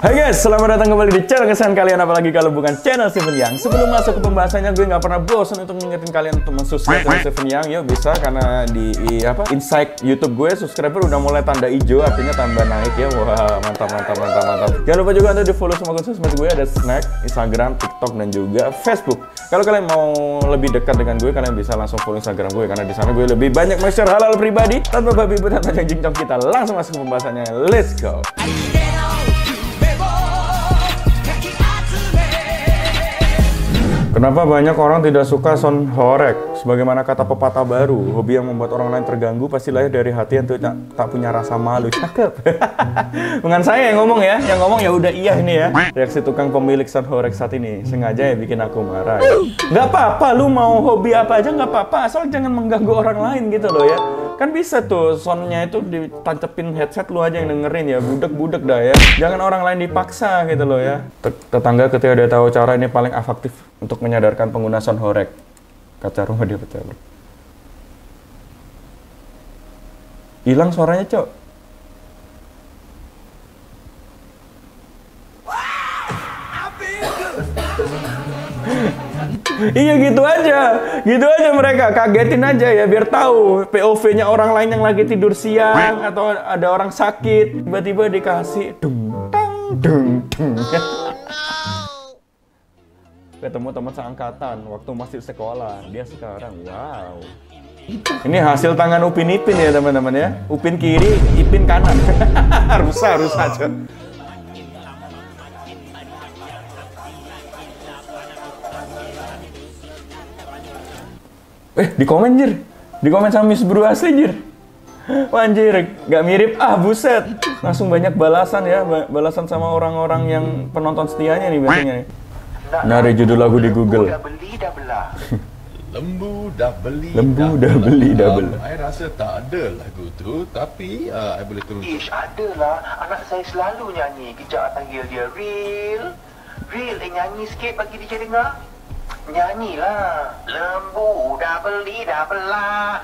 Hai guys, selamat datang kembali di channel kesayangan kalian, apalagi kalau bukan channel Steven Yang. Sebelum masuk ke pembahasannya, gue nggak pernah bosan untuk mengingetin kalian untuk mensubscribe channel Steven Yang. Yuk bisa, karena di insight YouTube gue, subscriber udah mulai tanda hijau, artinya tambah naik ya. Wah, mantap. Jangan lupa juga untuk di follow semua akun sosmed gue, ada Snack, Instagram, TikTok, dan juga Facebook. Kalau kalian mau lebih dekat dengan gue, kalian bisa langsung follow Instagram gue, karena di sana gue lebih banyak share hal-hal pribadi. Tanpa babi bu dan panjang jinjong, kita langsung masuk ke pembahasannya. Let's go. Kenapa banyak orang tidak suka sound horeg? Sebagaimana kata pepatah baru, hobi yang membuat orang lain terganggu pasti lahir dari hati yang tak punya rasa malu. Cakep. Bukan saya yang ngomong ya, yang ngomong ya udah iya ini ya. Reaksi tukang pemilik sound horeg saat ini sengaja ya bikin aku marah. Ya. Nggak apa-apa, lu mau hobi apa aja nggak apa-apa, asal jangan mengganggu orang lain gitu loh ya. Kan bisa tuh soundnya itu ditancepin headset, lu aja yang dengerin ya, budek dah ya. Jangan orang lain dipaksa gitu loh ya. Tetangga ketika dia tahu cara ini paling efektif untuk menyadarkan pengguna sound horeg, kaca rumah dia pecah bro. Hilang suaranya cok. Iya gitu aja mereka, kagetin aja ya biar tahu POV-nya orang lain yang lagi tidur siang atau ada orang sakit, tiba-tiba dikasih dung. Ketemu teman seangkatan waktu masih sekolah, dia sekarang wow. Ini hasil tangan Upin Ipin ya teman-teman ya. Upin kiri, Ipin kanan. rusa aja. Di komen sama Miss Bro asli jir. Wah, anjir, gak mirip, buset. Langsung banyak balasan ya, balasan sama orang-orang yang penonton setianya nih biasanya nih. Nari judul lagu di Google. Lembu dah beli dah belah. Saya rasa tak ada lagu tu, tapi saya boleh turun. Ada lah, anak saya selalu nyanyi. Kejap panggil dia Real, nyanyi sikit bagi dia dengar. Nyanyilah. Lembu dah beli dah belah.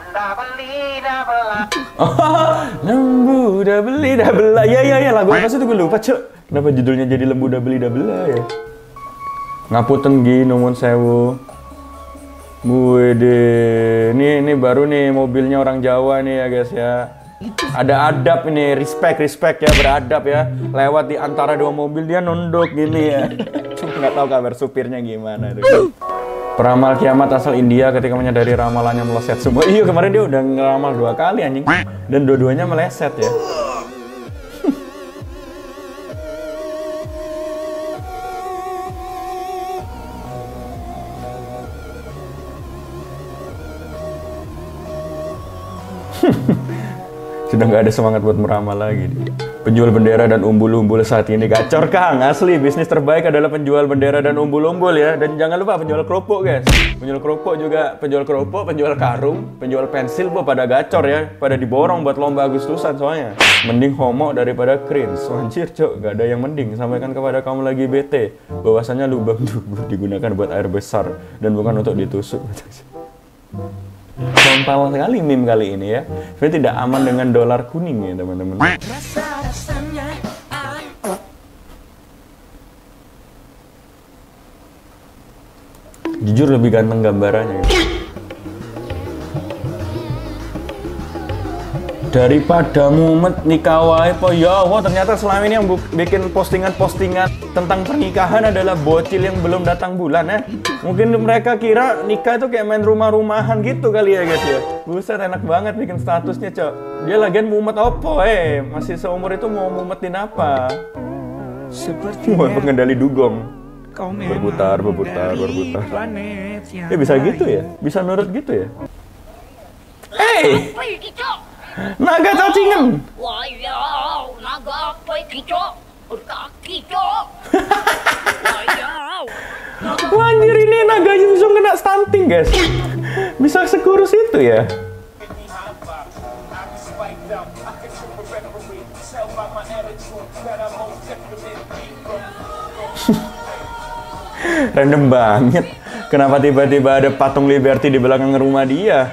Lembu dah beli dah belah. Ya, lagu apa sih itu gue lupa cok. Kenapa judulnya jadi lembu dah beli dah belah ya? Ngapunten gi nuwun sewu. Wede, ini baru nih mobilnya orang Jawa nih ya guys ya. Ada adab ini, respect ya, beradab ya. Lewat di antara dua mobil dia nunduk gini ya. Nggak tahu kabar supirnya gimana tuh. Peramal kiamat asal India ketika menyadari ramalannya meleset semua. Iya, kemarin dia udah ngeramal 2 kali anjing. Dan dua-duanya meleset ya. Sudah nggak ada semangat buat meramal lagi. Penjual bendera dan umbul-umbul saat ini gacor Kang, asli bisnis terbaik adalah penjual bendera dan umbul-umbul ya. Dan jangan lupa penjual kerupuk guys. Penjual kerupuk juga, penjual karung, penjual pensil pada gacor ya, pada diborong buat lomba Agustusan soalnya. Mending homo daripada cringe. Anjir cok, gak ada yang mending. Sampaikan kepada kamu lagi bete bahwasanya lubang dubur digunakan buat air besar dan bukan untuk ditusuk. Frontal sekali meme kali ini ya. Sebenarnya tidak aman dengan dolar kuning ya teman-teman. Jujur lebih ganteng gambarannya gitu. Daripada mumet nikah wae po ya Allah, ternyata selama ini yang bikin postingan-postingan tentang pernikahan adalah bocil yang belum datang bulan ya. Mungkin mereka kira nikah itu kayak main rumah-rumahan gitu kali ya guys ya. Buset, enak banget bikin statusnya cok. Dia lagian mumet opo masih seumur itu mau mumetin apa? Seperti pengendali dugong. Berputar. Ya bisa gitu ya? Bisa nurut gitu ya? Naga cacingan. Wayau, naga apa kicok? Kicok. Wah, anjir, ini naganya bisa kena stunting guys. Bisa sekurus itu ya. Random banget. Kenapa tiba-tiba ada patung Liberty di belakang rumah dia?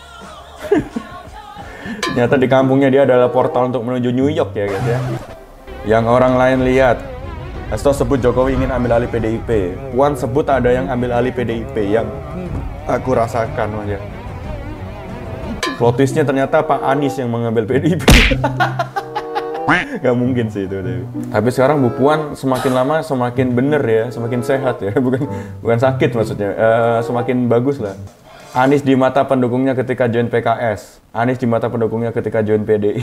Ternyata di kampungnya dia adalah portal untuk menuju New York ya guys ya. Yang orang lain lihat. Hasto sebut Jokowi ingin ambil alih PDIP. Puan sebut ada yang ambil alih PDIP. Yang aku rasakan aja. Plot twist-nya ternyata Pak Anies yang mengambil PDIP. Gak mungkin sih itu. Tapi sekarang Bu Puan semakin lama semakin bener ya, semakin sehat ya, bukan sakit maksudnya, semakin bagus lah. Anies di mata pendukungnya ketika join PKS, Anies di mata pendukungnya ketika join PDI.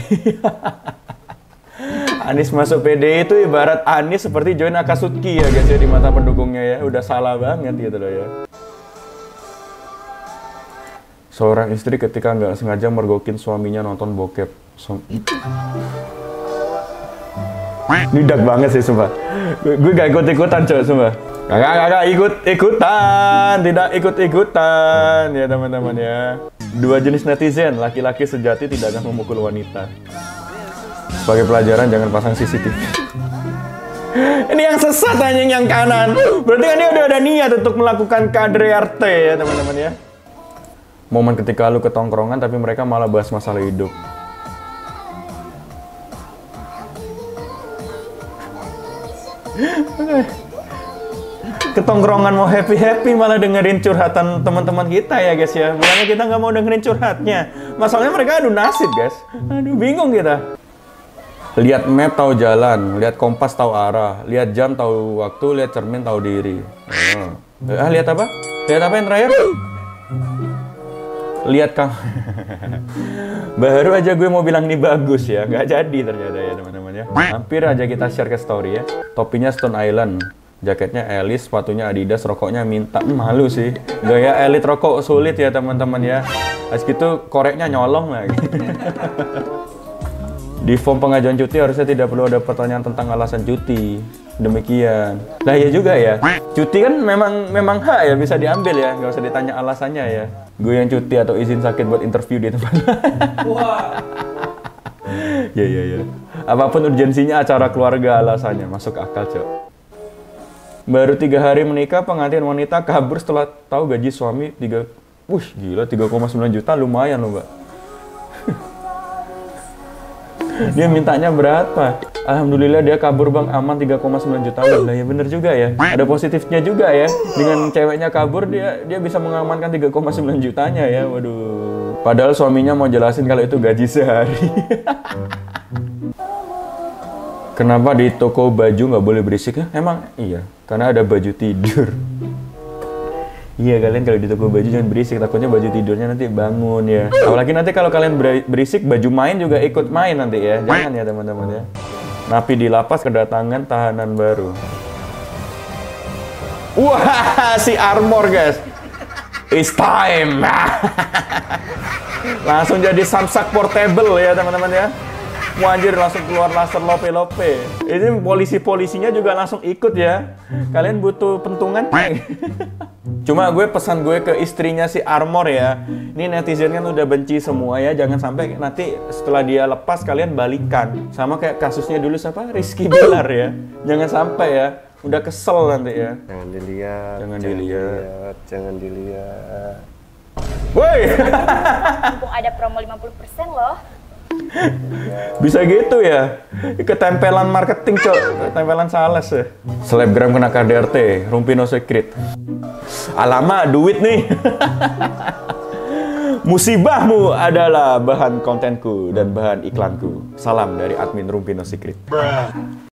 Anies masuk PDI itu ibarat Anies seperti join Akatsuki ya guys ya di mata pendukungnya ya, udah salah banget gitu loh ya. Seorang istri ketika nggak sengaja mergokin suaminya nonton bokep. Ini dark banget sih sumpah. Gue gak ikut-ikutan coy sumpah. Kakak ikut-ikutan, tidak ikut-ikutan ya teman-teman ya. Dua jenis netizen, laki-laki sejati tidak akan memukul wanita. Sebagai pelajaran jangan pasang CCTV. Ini yang sesat anjing yang kanan. Berarti kan dia udah ada niat untuk melakukan KDRT ya teman-teman ya. Momen ketika lu ke tongkrongan tapi mereka malah bahas masalah hidup. Ketongkrongan mau happy-happy malah dengerin curhatan teman-teman kita ya guys ya. Bilangnya kita nggak mau dengerin curhatnya. Masalahnya mereka adu nasib guys. Aduh bingung kita. Lihat map tahu jalan, lihat kompas tahu arah, lihat jam tahu waktu, lihat cermin tahu diri. Lihat apa? Lihat apa yang terakhir? Lihat kamu. Baru aja gue mau bilang ini bagus ya, nggak jadi ternyata ya teman-teman ya. Hampir aja kita share ke story ya. Topinya Stone Island, jaketnya Elis, sepatunya Adidas, rokoknya minta. Malu sih. Gaya elit rokok sulit ya teman-teman ya. Pas gitu koreknya nyolong lagi. Di form pengajuan cuti harusnya tidak perlu ada pertanyaan tentang alasan cuti. Demikian. Nah ya juga ya. Cuti kan memang hak ya, bisa diambil ya, nggak usah ditanya alasannya ya. Gue yang cuti atau izin sakit buat interview di tempat. Wah. Ya. Apapun urgensinya acara keluarga alasannya masuk akal cok. Baru 3 hari menikah, pengantin wanita kabur setelah tahu gaji suami 3,9 juta, lumayan loh mbak. Dia mintanya berapa? Alhamdulillah dia kabur bang, aman 3,9 juta. Lah ya bener juga ya. Ada positifnya juga ya. Dengan ceweknya kabur dia bisa mengamankan 3,9 jutanya ya. Waduh. Padahal suaminya mau jelasin kalau itu gaji sehari. Kenapa di toko baju nggak boleh berisik ya? Emang iya, karena ada baju tidur. Iya, kalian kalau di toko baju jangan berisik, takutnya baju tidurnya nanti bangun ya. Apalagi nanti kalau kalian berisik, baju main juga ikut main nanti ya. Jangan ya teman-teman ya. Napi di lapas kedatangan tahanan baru. Wah, si Armor guys. It's time. Langsung jadi samsak portable ya teman-teman ya. Anjir langsung keluar laser lope-lope. Ini polisi-polisinya juga langsung ikut ya. Kalian butuh pentungan? Cuma pesan gue ke istrinya si Armor ya. Ini netizen kan udah benci semua ya. Jangan sampai nanti setelah dia lepas kalian balikan. Sama kayak kasusnya dulu siapa? Rizky Bilar ya. Jangan sampai ya. Udah kesel nanti ya. Jangan dilihat. Jangan dilihat. Woi. Mumpung ada promo 50% loh. Bisa gitu ya. Ketempelan marketing cok. Ketempelan sales ya. Selebgram kena KDRT. Rumpi no secret. Alamak duit nih. Musibahmu adalah bahan kontenku dan bahan iklanku. Salam dari admin Rumpi no secret.